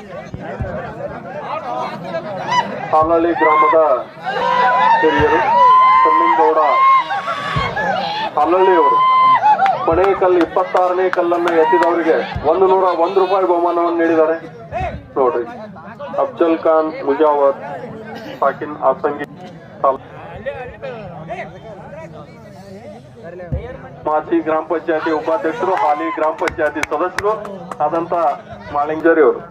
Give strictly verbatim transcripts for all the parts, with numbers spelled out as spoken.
ಹಾಲಹಳ್ಳಿ ಗ್ರಾಮದ ಹಿರಿಯರು ಚನ್ನಿಗೌಡ ಹಾಲಹಳ್ಳಿಯವರು ಕೊನೆ ಕಲ್ಲು ಇಪ್ಪತ್ತಾರನೇ ಕಲ್ಲನ್ನು ಎತ್ತಿದವರಿಗೆ ಒಂದು ನೂರ ಒಂದು ರೂಪಾಯಿ ಬಹುಮಾನವನ್ನು ನೀಡಿದ್ದಾರೆ ನೋಡ್ರಿ. ಅಫ್ಜಲ್ ಖಾನ್ ಮುಜಾವರ್ ಸಾಕಿನ್ ಆಸಂಗಿ ಮಾಜಿ ಗ್ರಾಮ ಪಂಚಾಯತಿ ಉಪಾಧ್ಯಕ್ಷರು ಹಾಲಿ ಗ್ರಾಮ ಪಂಚಾಯತಿ ಸದಸ್ಯರು ಆದಂತ ಮಾಳಿಂಗರಿ ಅವರು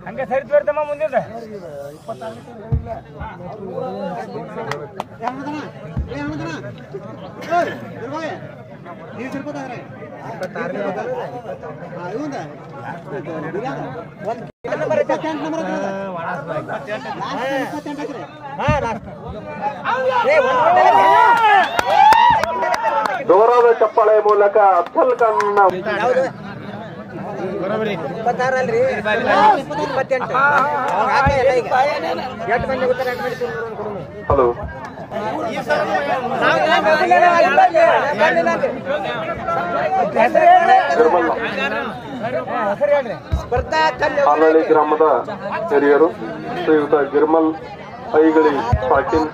ಜೋರಾದ ಚಪ್ಪಾಳೆ ಮೂಲಕ ಅಫ್ಜಲ್ ಖಾನ್ ಹಲೋ ಹಾಲಹಳ್ಳಿ ಗ್ರಾಮದ ಹಿರಿಯರು ಶ್ರೀಯುತ ಗಿರ್ಮಲ್ ಐಗಳಿ ಪಾಟೀಲ್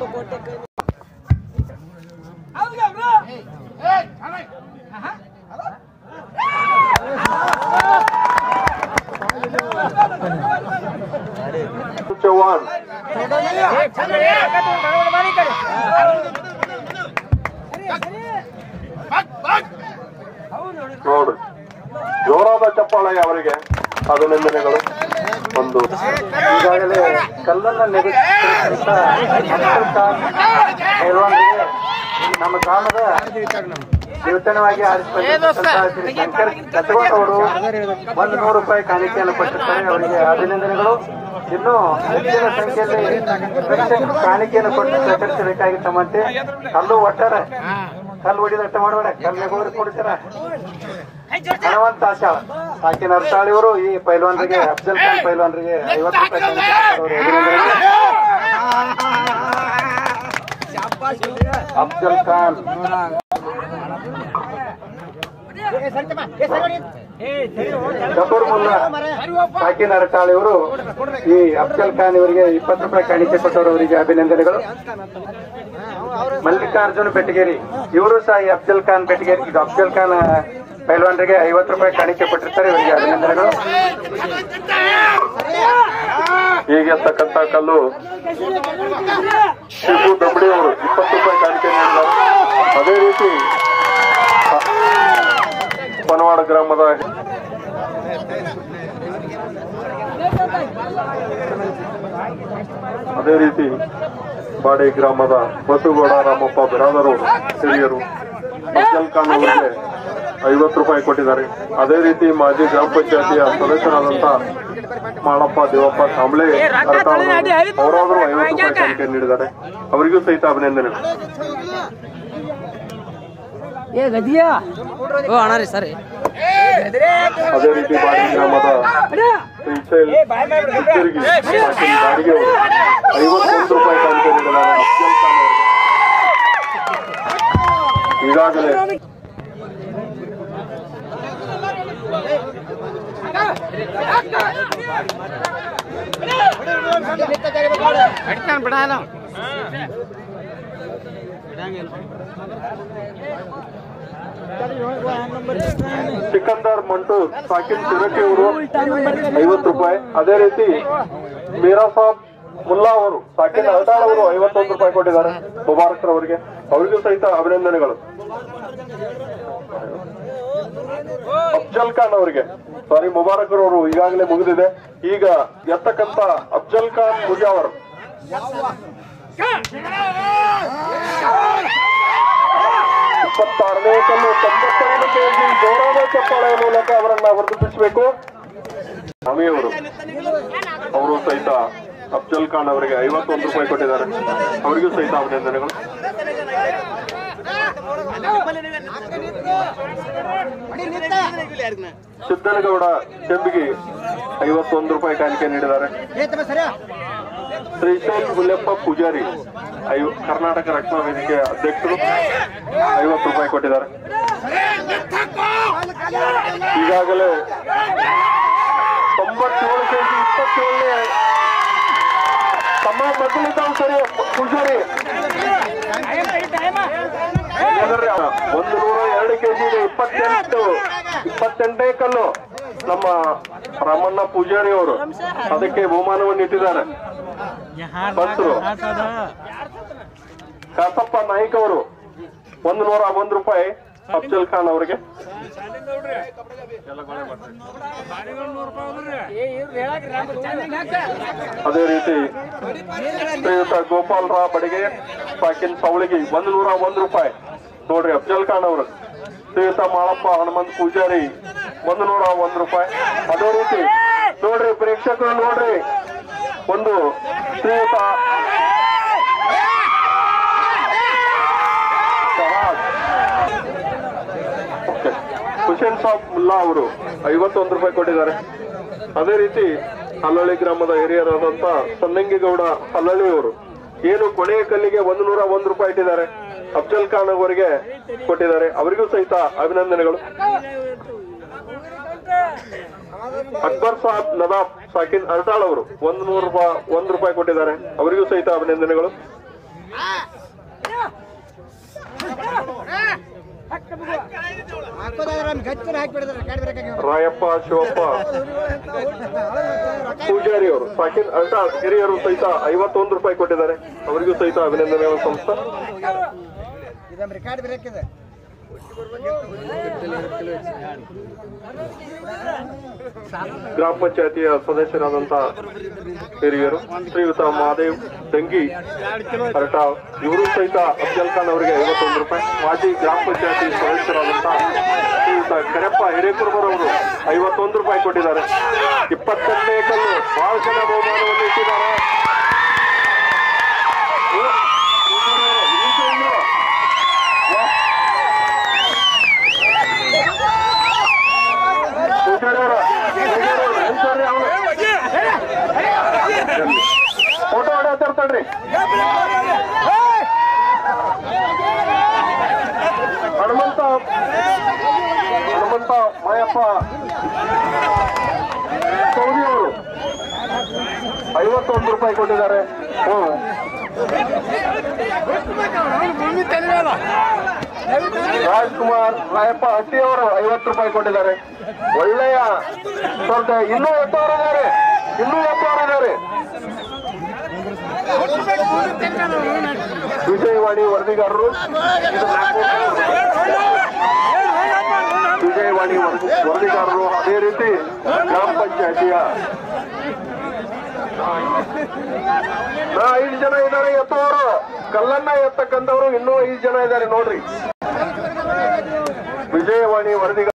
ಚೌಹಾಣ್ ನೋಡ್ರಿ ಜೋರಾದ ಚಪ್ಪಾಳೆ ಅವರಿಗೆ ಅಭಿನಂದನೆಗಳು. ಒಂದು ಈಗಾಗಲೇ ಕಲ್ಲನ್ನ ನೆಗೆಸಿದ ನಮ್ಮ ಗ್ರಾಮದ ದೇವತನವಾಗಿ ಆರಿಸಿಕೊಂಡ ಶಂಕರ್ ಕತ್ತಗೋಟ್ ಅವರು ಒಂದು ನೂರು ರೂಪಾಯಿ ಕಾಣಿಕೆಯನ್ನು ಕೊಟ್ಟಿರ್ತಾರೆ. ಅವರಿಗೆ ಅಭಿನಂದನೆಗಳು. ಇನ್ನು ಹೆಚ್ಚಿನ ಸಂಖ್ಯೆಯಲ್ಲಿ ಕಾಣಿಕೆಯನ್ನು ಕೊಟ್ಟು ಸ್ವೀಕರಿಸಬೇಕಾಗಿತ್ತಂತೆ. ಕಲ್ಲು ಒಟ್ಟಾರೆ ಕಲ್ಲು ಹೊಡಿದಟ್ಟ ಮಾಡಬೇಡ, ಕಲ್ಲು ಕೊಡ್ತಾರ. ಹನುಮಂತ ಆಶಾಳ್ ಸಾಕಿನ ಅರ್ತಾಳಿಯವರು ಈ ಪೈಲ್ವಾನ್ರಿಗೆ ಅಫ್ಜಲ್ ಖಾನ್ ಪೈಲ್ವಾನ್ರಿಗೆ ಐವತ್ತು ರೂಪಾಯಿ ಅಫ್ಜಲ್ ಖಾನ್ ಗಫೂರ್ ಮುಲ್ಲಾ ಸಾಕಿನ ಅರಟಾಳಿಯವರು ಈ ಅಫ್ಜಲ್ ಖಾನ್ ಇವರಿಗೆ ಇಪ್ಪತ್ತು ರೂಪಾಯಿ ಕಾಣಿಕೆ ಕೊಟ್ಟವರು ಅವರಿಗೆ ಅಭಿನಂದನೆಗಳು. ಮಲ್ಲಿಕಾರ್ಜುನ್ ಬೆಟಗೇರಿ ಇವರು ಸಹ ಈ ಅಫ್ಜಲ್ ಖಾನ್ ಬೆಟಗೇರಿ ಇದು ಅಫ್ಜಲ್ ಖಾನ್ ಪೈಲ್ವಾನ್ರಿಗೆ ಐವತ್ತು ರೂಪಾಯಿ ಕಾಣಿಕೆ ಕೊಟ್ಟಿರ್ತಾರೆ. ಇವರಿಗೆ ಅಭಿನಂದನೆಗಳು. ಹೀಗೆರ್ತಕ್ಕಂಥ ಕಲ್ಲು ಶಿವು ದೊಂಬಡಿ ಅವರು ಇಪ್ಪತ್ತು ರೂಪಾಯಿ ಕಾಣಿಕೆ ನೀಡಿದ್ದಾರೆ. ಅದೇ ರೀತಿ ಪನವಾಡ ಗ್ರಾಮದ ಅದೇ ರೀತಿ ಬಾಡಿ ಗ್ರಾಮದ ಬಸಗೌಡ ರಾಮಪ್ಪ ಬಿರಾದರು ಹಿರಿಯರು ಅಫ್ಜಲ್ ಖಾನ್ ಅವರಿಗೆ ಐವತ್ತು ರೂಪಾಯಿ ಕೊಟ್ಟಿದ್ದಾರೆ. ಅದೇ ರೀತಿ ಮಾಜಿ ಗ್ರಾಮ ಪಂಚಾಯತಿಯ ಸದಸ್ಯರಾದಂತ ಮಾಳಪ್ಪ ದೇವಪ್ಪ ಕಾಂಬ್ಳೆ ಅವರಾದರೂ ಐವತ್ತು ರೂಪಾಯಿ ಕಾಣಿಕೆ ನೀಡಿದ್ದಾರೆ. ಅವರಿಗೂ ಸಹಿತ ಅಭಿನಂದನೆಗಳು. ಅದೇ ರೀತಿ ಬಾಡಿ ಗ್ರಾಮದ ಬಾಡಿಗೆ ಐವತ್ತೊಂದು ರೂಪಾಯಿ ಕಾಣಿಕೆ ನೀಡಿದ್ದಾರೆ. ಅಫ್ಜಲ್ ಖಾನ್ ಈಗಾಗಲೇ ಸಿಕಂದರ್ ಮಂಟು ಸಾಕಿನ್ ಚಿರಕಿ ಅವರು ಐವತ್ತು ರೂಪಾಯಿ. ಅದೇ ರೀತಿ ಮೀರಾ ಸಾಬ್ ಮುಲ್ಲಾ ಅವರು ಸಾಕಿನ್ ಅಲ್ದಾಳ್ ಅವರು ಐವತ್ತೊಂದು ರೂಪಾಯಿ ಕೊಟ್ಟಿದ್ದಾರೆ ಮುಬಾರಕ್ ಅವರಿಗೆ. ಅವರಿಗೂ ಸಹಿತ ಅಭಿನಂದನೆಗಳು. ಅಫ್ಜಲ್ ಖಾನ್ ಅವರಿಗೆ ಸಾರಿ ಮುಬಾರಕ್ ಅವರು ಈಗಾಗಲೇ ಮುಗಿದಿದೆ. ಈಗ ಎತ್ತಕ್ಕಂತ ಅಫ್ಜಲ್ ಖಾನ್ ಮುಜಾವರ್ ಇಪ್ಪತ್ತಾರನೇ ಕಲ್ಲು ತೊಂಬತ್ತೈದು ಕೆಜಿ ಜೋರಾದ ಚಪ್ಪಾಳೆಯ ಮೂಲಕ ಅವರನ್ನ ವರ್ಧಿಸಬೇಕು. ಸ್ವಾಮಿಯವರು ಅವರು ಸಹಿತ ಅಫ್ಜಲ್ ಖಾನ್ ಅವರಿಗೆ ಐವತ್ತೊಂದು ರೂಪಾಯಿ ಕೊಟ್ಟಿದ್ದಾರೆ. ಅವರಿಗೂ ಸಹಿತ ಅಭಿನಂದನೆಗಳು. ಸಿದ್ದನಗೌಡ ಚೆಂಬಿಗೆ ಐವತ್ತೊಂದು ರೂಪಾಯಿ ಕಾಣಿಕೆ ನೀಡಿದ್ದಾರೆ. ಶ್ರೀಶೈಲ್ ಹುಲ್ಲೆಪ್ಪ ಪೂಜಾರಿ ಕರ್ನಾಟಕ ರಕ್ಷಣಾ ವೇದಿಕೆ ಅಧ್ಯಕ್ಷರು ಐವತ್ತು ರೂಪಾಯಿ ಕೊಟ್ಟಿದ್ದಾರೆ. ಈಗಾಗಲೇ ತೊಂಬತ್ತೇಳು ಕೆಜಿ ಇಪ್ಪತ್ತೇಳನೇ ತಮ್ಮ ಮೊದಲಿದ್ದಾವ್ ಸರಿ ಪೂಜಾರಿ ಒಂದು ನೂರ ಎರಡು ಕೆಜಿಗೆ ಇಪ್ಪತ್ತೆಂಟು ಇಪ್ಪತ್ತೆಂಟನೇ ಕಲ್ಲು ನಮ್ಮ ರಾಮಣ್ಣ ಪೂಜಾರಿ ಅವರು ಅದಕ್ಕೆ ಬಹುಮಾನವನ್ನು ಇಟ್ಟಿದ್ದಾರೆ. ಭಕ್ತರು ಕಾಸಪ್ಪ ನಾಯ್ಕ ಅವರು ಒಂದು ನೂರ ಒಂದು ರೂಪಾಯಿ ಅಫ್ಜಲ್ ಖಾನ್ ಅವರಿಗೆ. ಅದೇ ರೀತಿ ಶ್ರೀಯುತ ಗೋಪಾಲ್ ರಾವ್ ಬಡಿಗೆ ಸಾಕಿನ್ ಸವಳಿಗೆ ಒಂದು ನೂರ ಒಂದು ರೂಪಾಯಿ ನೋಡ್ರಿ ಅಫ್ಜಲ್ ಖಾನ್ ಅವರು. ಶ್ರೀಯುತ ಮಾಳಪ್ಪ ಹನುಮಂತ್ ಪೂಜಾರಿ ಒಂದು ನೂರ ಒಂದು ರೂಪಾಯಿ. ಅದೇ ರೀತಿ ನೋಡ್ರಿ ಪ್ರೇಕ್ಷಕರು ನೋಡ್ರಿ ಒಂದು ಶ್ರೀಯುತ ಹುಸೇನ್ ಸಾಬ್ ಮುಲ್ಲಾ ಅವರು ಐವತ್ತೊಂದು ರೂಪಾಯಿ ಕೊಟ್ಟಿದ್ದಾರೆ. ಅದೇ ರೀತಿ ಹಲ್ಲಳ್ಳಿ ಗ್ರಾಮದ ಹಿರಿಯರಾದಂತ ಸನ್ನಂಗಿಗೌಡ ಹಲ್ಲಳ್ಳಿ ಅವರು ಏನು ಕೊನೆಯ ಕಲ್ಲಿಗೆ ಒಂದು ನೂರ ಒಂದು ರೂಪಾಯಿ ಇಟ್ಟಿದ್ದಾರೆ. ಅಫ್ಜಲ್ ಖಾನ್ ಅವರಿಗೆ ಕೊಟ್ಟಿದ್ದಾರೆ, ಅವರಿಗೂ ಸಹಿತ ಅಭಿನಂದನೆಗಳು. ಅಕ್ಬರ್ ಸಾಬ್ ನದಾಬ್ ಸಾಕಿನ್ ಅರ್ಟಾಳ್ ಅವರು ಒಂದು ನೂರು ರೂಪಾಯಿ ಒಂದು ರೂಪಾಯಿ ಕೊಟ್ಟಿದ್ದಾರೆ, ಅವರಿಗೂ ಸಹಿತ ಅಭಿನಂದನೆಗಳು. ರಾಯಪ್ಪ ಶಿವಪ್ಪ ಪೂಜಾರಿ ಅವರು ಸಾಕಿನ್ ಅರ್ಟಾಳ್ ಹಿರಿಯರು ಸಹಿತ ಐವತ್ತೊಂದು ರೂಪಾಯಿ ಕೊಟ್ಟಿದ್ದಾರೆ, ಅವರಿಗೂ ಸಹಿತ ಅಭಿನಂದನೆಗಳು. ಸಂಸ್ಥೆ ಗ್ರಾಮ ಪಂಚಾಯತಿಯ ಸದಸ್ಯರಾದಂತ ಹಿರಿಯರು ಶ್ರೀಯುತ ಮಹಾದೇವ್ ದಂಗಿ ಅರಟಾಳ್ ಇವರು ಸಹಿತ ಅಫ್ಜಲ್ ಖಾನ್ ಅವರಿಗೆ ಐವತ್ತೊಂದು ರೂಪಾಯಿ. ಮಾಜಿ ಗ್ರಾಮ ಪಂಚಾಯತಿ ಸದಸ್ಯರಾದಂತ ಶ್ರೀಯುತ ಕರೆಪ್ಪ ಹಿರೇಕುರ್ಮರ್ ಅವರು ಐವತ್ತೊಂದು ರೂಪಾಯಿ ಕೊಟ್ಟಿದ್ದಾರೆ. ಇಪ್ಪತ್ತೆಂಟನೇ ಕಲ್ಲು ಬಹಳ ಜನ ಬಹುಮಾನವನ್ನು ಇಟ್ಟಿದ್ದಾರೆ. ಫೋಟೋ ಹೊಡೆಯತ್ತಿರ್ತಾಳ್ರಿ. ಹನುಮಂತ ಹನುಮಂತ ಮಾಯಪ್ಪ ಸೌದಿ ಅವರು ಐವತ್ತೊಂದು ರೂಪಾಯಿ ಕೊಟ್ಟಿದ್ದಾರೆ. ರಾಜ್ಕುಮಾರ್ ರಾಯಪ್ಪ ಹಟ್ಟಿ ಅವರು ಐವತ್ತು ರೂಪಾಯಿ ಕೊಟ್ಟಿದ್ದಾರೆ. ಒಳ್ಳೆಯ ಸ್ವಲ್ಪ ಇನ್ನೂ ಎತ್ತವರಿದ್ದಾರೆ ಇನ್ನೂ ಎತ್ತವರಿದ್ದಾರೆ ವಿಜಯವಾಣಿ ವರದಿಗಾರರು ವಿಜಯವಾಣಿ ವರದಿಗಾರರು ಅದೇ ರೀತಿ ಗ್ರಾಮ ಪಂಚಾಯತಿಯ ಐದು ಜನ ಇದ್ದಾರೆ ಎತ್ತವರು. ಕಲ್ಲನ್ನ ಎತ್ತಕ್ಕಂಥವ್ರು ಇನ್ನೂ ಐದು ಜನ ಇದ್ದಾರೆ ನೋಡ್ರಿ. ವಿಜಯವಾಣಿ ವರದಿಗಾರ